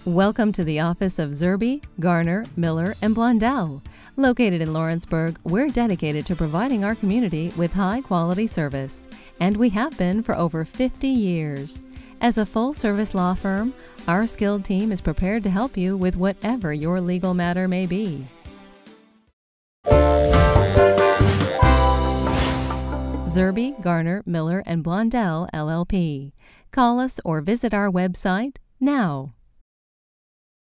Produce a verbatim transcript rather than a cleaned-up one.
Welcome to the office of Zerbe, Garner, Miller, and Blondell. Located in Lawrenceburg, we're dedicated to providing our community with high-quality service, and we have been for over fifty years. As a full-service law firm, our skilled team is prepared to help you with whatever your legal matter may be. Zerbe, Garner, Miller, and Blondell L L P. Call us or visit our website now.